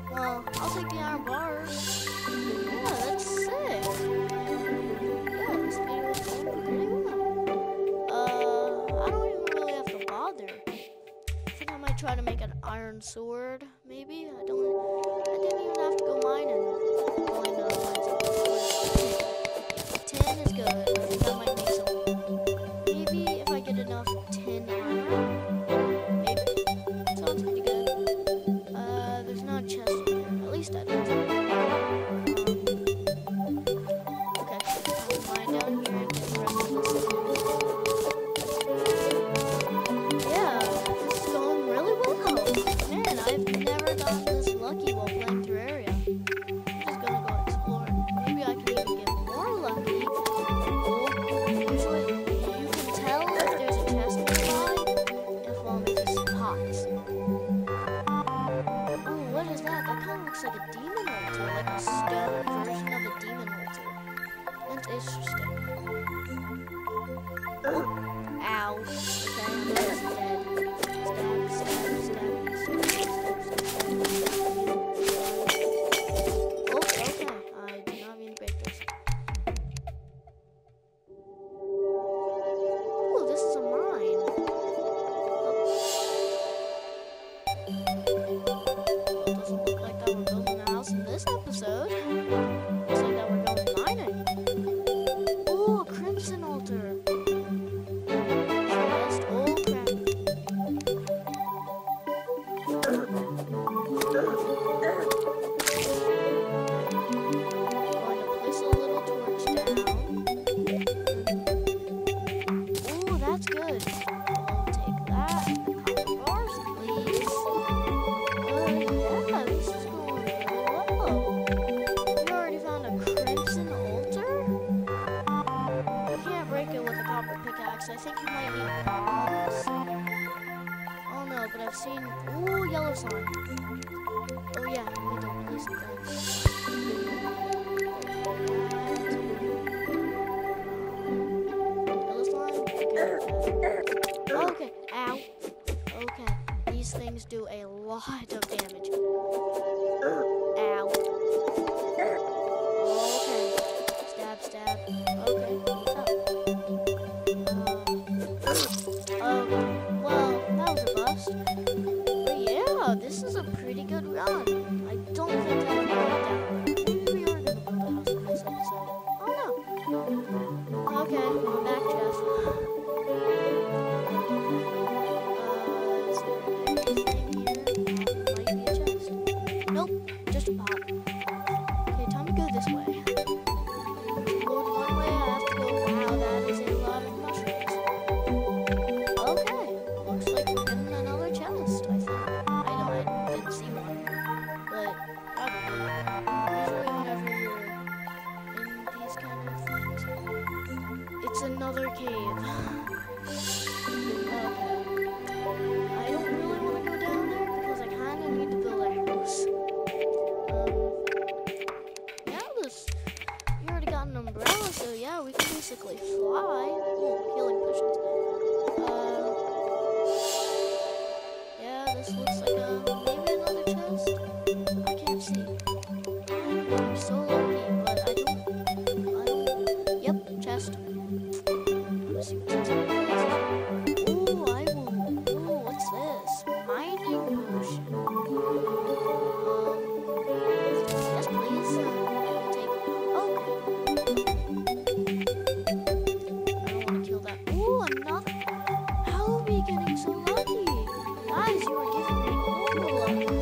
Well, I'll take the iron bars. Yeah, that's sick. Yeah, this video is going pretty well. I don't even really have to bother. I think I might try to make an iron sword, maybe. I didn't even have to go mining. Going to mine some tin is good. I think I might make some. Maybe if I get enough tin iron. Maybe. Sounds pretty good. There's not a chest in here. At least I don't think. Okay. I'll mine down here and get the rest of this. Yeah, this is going really well. Man, I've never gotten this lucky while playing Terraria. I'm just gonna go exploring. Maybe I can even get more lucky. Usually, you can tell if there's a chest nearby if there's pots. Oh, what is that? That kind of looks like a demon altar, like a stone version of a demon altar. That's interesting. Oh, ow. Okay, I'm just dead. Stab, stab, stab, stab, stab, stab, stab. Oh, okay. I did not mean to break this. Ooh, this is a mine. Well, it doesn't look like that we're building a house in this episode. Looks like that we're going mining. Ooh, a crimson altar. Chest. Oh, crap. Going to place a little torch down. Ooh, that's good. I'll take that. Copper bars, please. Yeah, this is going really well. We already found a crimson altar? You can't break it with a copper pickaxe. I think you might need bombs. Oh no, but I've seen... Ooh, yellow slime. Oh yeah, we need to place things. Yellow slime? Okay. Okay, ow. Okay, these things do a lot of damage. Ow. Okay. Stab, stab. Okay. Okay. Well, that was a bust. But yeah, this is a pretty good run. I don't think I would go down. Maybe we are gonna build a house in this episode. Oh no. Okay, I'm back, Jeff. Is there anything here? Might be a chest. Nope, just a pot. Okay, time to go this way. Going one way, I have to go. Wow, that is a lot of mushrooms. Okay, looks like we're getting another chest, I think. I didn't see one, but probably. Usually whenever you're in these kind of things, it's another cave. Okay. I don't really want to go down there because I kind of need to build a house. Yeah, we already got an umbrella, so yeah, we can basically fly. Ooh, healing potions. Yeah, this looks like maybe another chest. I can't see. I'm so lucky, but I don't. Yep, chest. Let's see what's inside. Ooh, ooh, what's this? Mining potion. Yes, please. Take. Okay. I don't want to kill that. Ooh, another. How are we getting so lucky? Guys, you are giving me all the luck.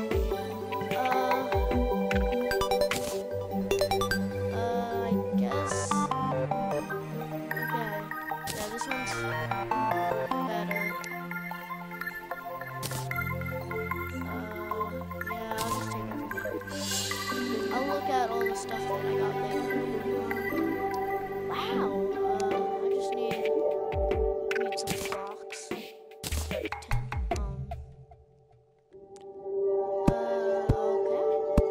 I guess. Okay. Yeah, this one's better. Yeah, I'll just take everything. I'll look at all the stuff that I got there. Wow. I just need some blocks. Like 10. Okay.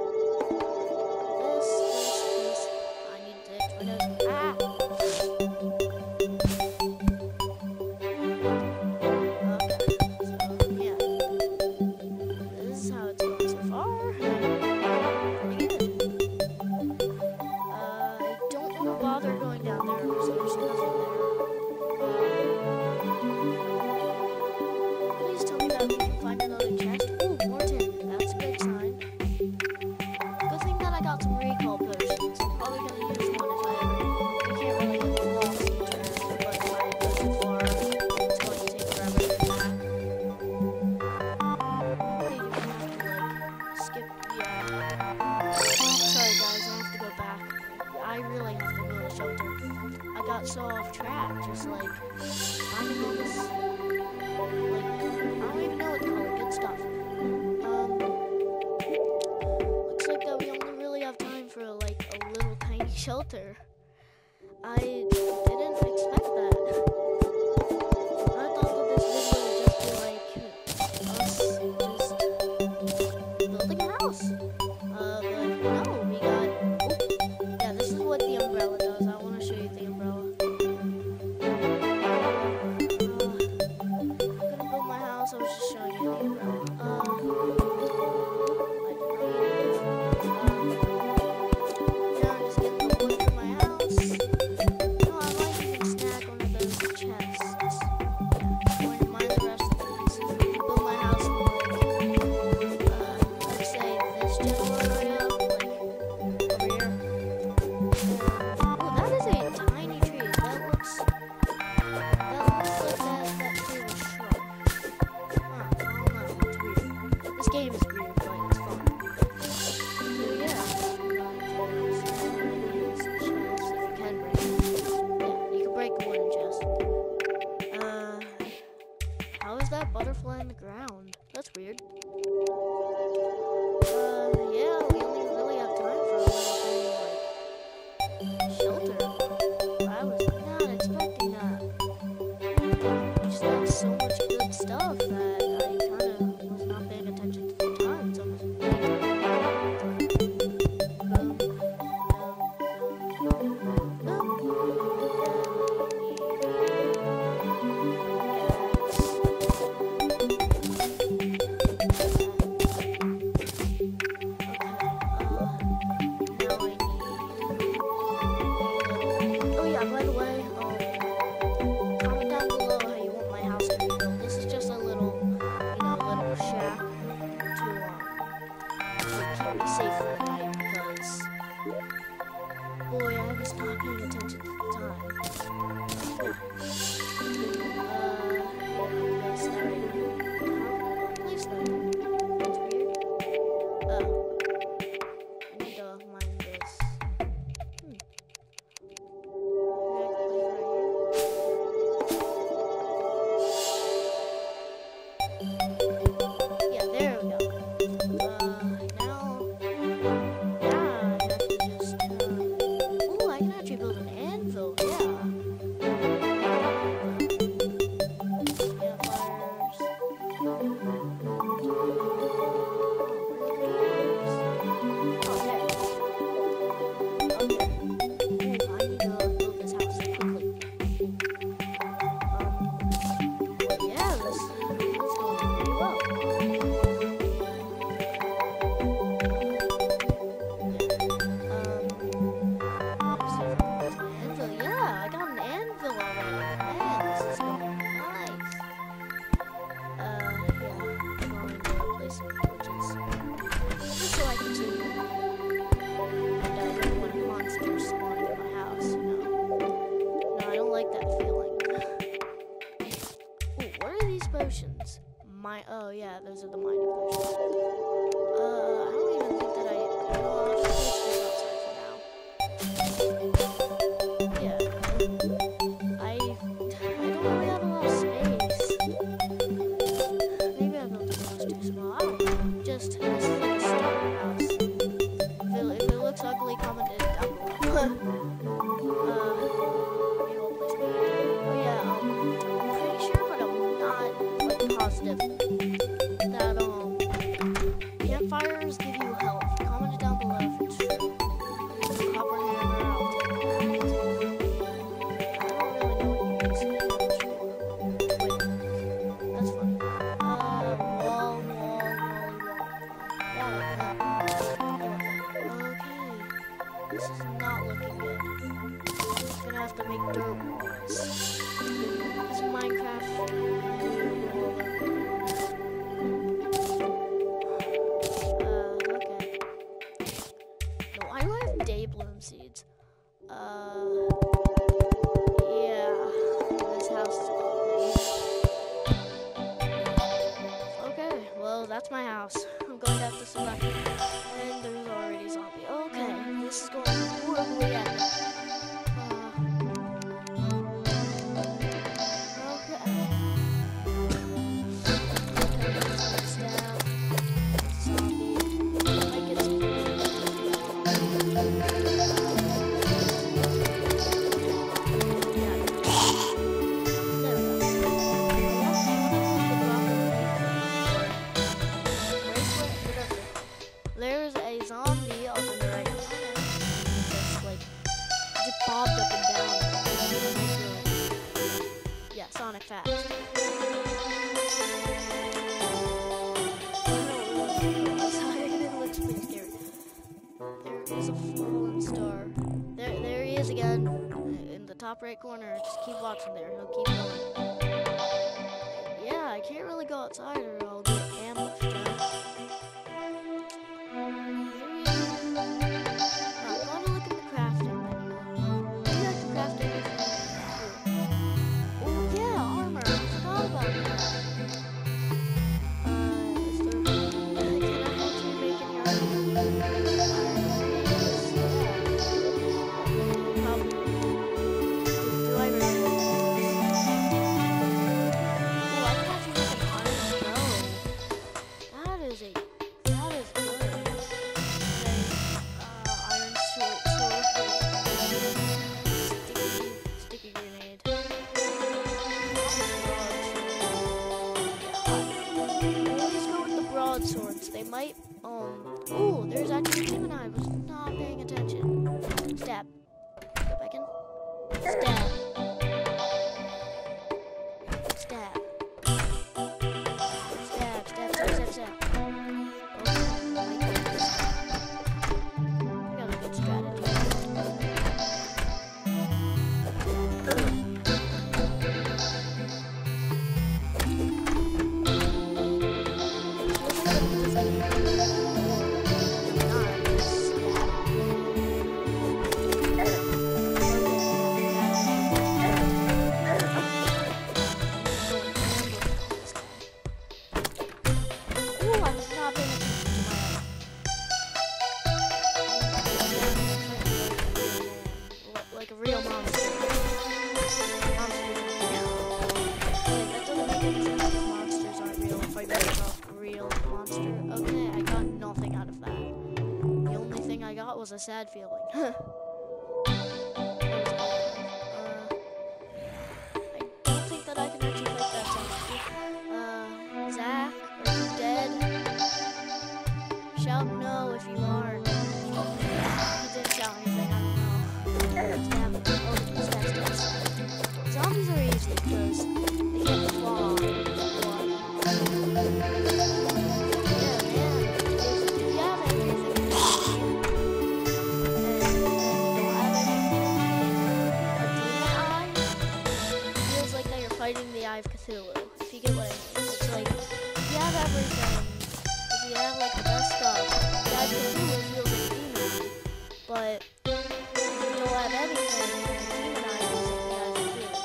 This. I need to get rid of. Ah! Okay. So, yeah. This is how it's going so far. far, pretty good. I don't want to bother going down there because there's nothing there. Please tell me that we can find another chest. Oh, more tin. That's a good sign. Good thing that I got some recall potions. I'm probably going to use one if I ever... You can't really get the velocity turn, but if I go too far, it's going to take forever to get back. Okay, you have to, like, skip... Yeah. Sorry, guys, I have to go back. I really have to go to the shelter. I got so off track, just, like, finding all this... Like, I don't even know what to call it. Good stuff. Looks like that we only really have time for, like, a little tiny shelter. I didn't expect that. I thought that this video would just be like us just building a house. But no, we got. Oh, yeah, this is what the umbrella does. I want to show you the umbrella. I'm gonna build my house. I was just showing you the umbrella. Yeah, I'm just getting the wood for my house. No, I might even snag one of those chests. Yeah, going to mine the rest of these. Build my house in like, let's say this general area, like over here. Oh, that is a tiny tree. That looks like that tree was shrunk. Huh, I don't know. It's weird. This game is weird, but it's fun. So yeah. You can break a wooden chest. How is that butterfly in the ground? That's weird. Yeah, we only really have time for a little like, shelter. I was not expecting that. We just have so much good stuff that I kind of was not paying attention to the time. It's almost Oh yeah, by the way, comment down below how you want my house to be built. This is just a little, little shack to keep me safe for the night because, boy, I was not paying attention to the time. Yeah. Place that right here. Place that. That's weird. I need to mine this. Yeah, there we go. Now, yeah, I have to just, ooh, I can actually build an anvil, yeah. Campfires. Oh, there. Okay. Ooh, I need to build this house quickly. Yeah, this is going pretty well. Yeah, I got an anvil already. Man, this is going nice. Yeah, I'm going to place some torches. Just so I can see. And I don't want monsters spawning in my house, No, I don't like that feeling. Ooh, what are these potions? Oh yeah, those are the mining potions. I don't even think that I'll just stay outside for now. Yeah. I don't really have a lot of space. Maybe I built the house too small. I don't know. Just, this is like a starter house. If it looks ugly, comment it down below. Maybe I'll place my oh yeah, I'm pretty sure, but I'm not like positive that campfires give you health. Comment it down below if it's true. Copper hammer, I'll take that. I don't really know what you use. Wait, that's funny. Wall. This is not looking good. I'm gonna have to make dirt walls. It's Minecraft. Okay. No, why do I have day bloom seeds? Yeah. This house is ugly. Okay, well, that's my house. I'm going to have to select it. And there's already a zombie. Okay, this is going horribly at me. There's a zombie up in the right corner. Just bobbed up and down. Yeah, Sonic Fast. It looks pretty scary. There is a fallen star. There he is again. In the top right corner. Just keep watching there. He'll keep going. Yeah, I can't really go outside or I'll get ambushed. Swords. They might, ooh, there's actually two and I was not paying attention. Stab. Go back in. Stab. Stab. Stab, stab, stab, stab, stab. Oh my goodness. I got a good strategy. Like a real monster. That doesn't make any sense if monsters aren't real. If I make a real monster. Okay, I got nothing out of that. The only thing I got was a sad feeling. I don't think that I can actually fight that zombie. Zach, are you dead? Shout no if you aren't. He didn't shout anything, I don't know. Zombies are easy because they can't fly. Yeah, man. If you have anything in the game and you don't have anything, a demon eye feels like that you're fighting the Eye of Cthulhu. If you get what I mean. It's like, if you have everything, if you have like the best stuff, the Eye of Cthulhu feels like a demon eye. But don't have anything, demon eye feels like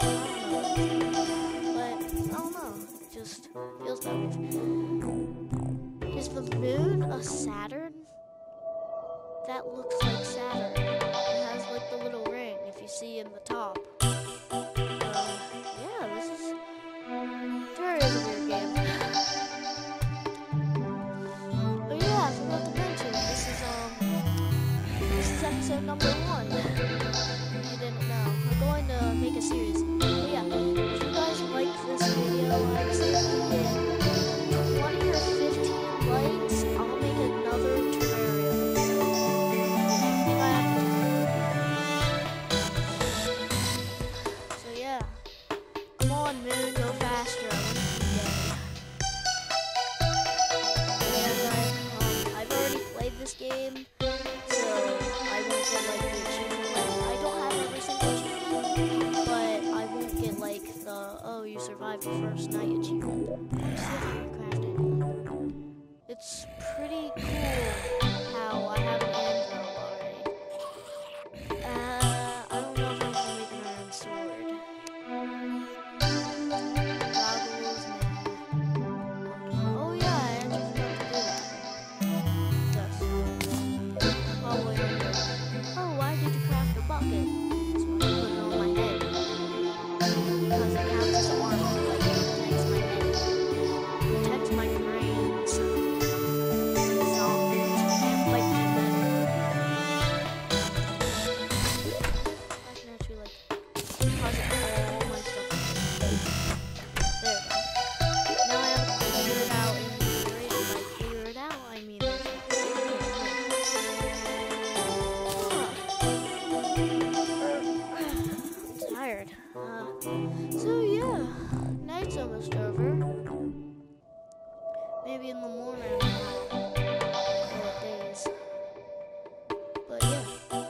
but I don't know, it just feels that way. Is the moon a Saturn? That looks like Saturn. It has like the little ring if you see in the top. Yeah, this is very weird game. But yeah, I forgot to mention this is episode number 1. You didn't know. We're going to make a series. But yeah, if you guys like this video, I'd say if you get 20 or 15 likes, I'll make another Terraria video. If I have to. So yeah. Come on, Moon, go faster. I want to be dead. And I've cool how I have an anvil already. I don't know if I'm gonna make an iron sword. Goggles, nah. Oh yeah, I actually forgot to do that. Yes. Oh wait, oh, why did you craft a bucket? So I can put it on my head. Because it counts as armor, like it protects my head. Protects my brains. Zombies can't fight me better. I can actually like deposit all my stuff. There we go. Now I have to figure it out and clear it. If I clear it out, I mean there's I'm tired. So yeah, night's almost over. Maybe in the morning or days. But yeah.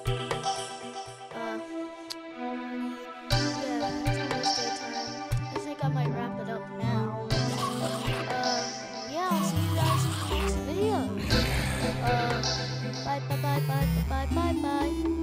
Yeah, it's almost daytime. I think I might wrap it up now. Yeah, I'll see you guys in the next video. Bye bye bye bye bye bye bye bye.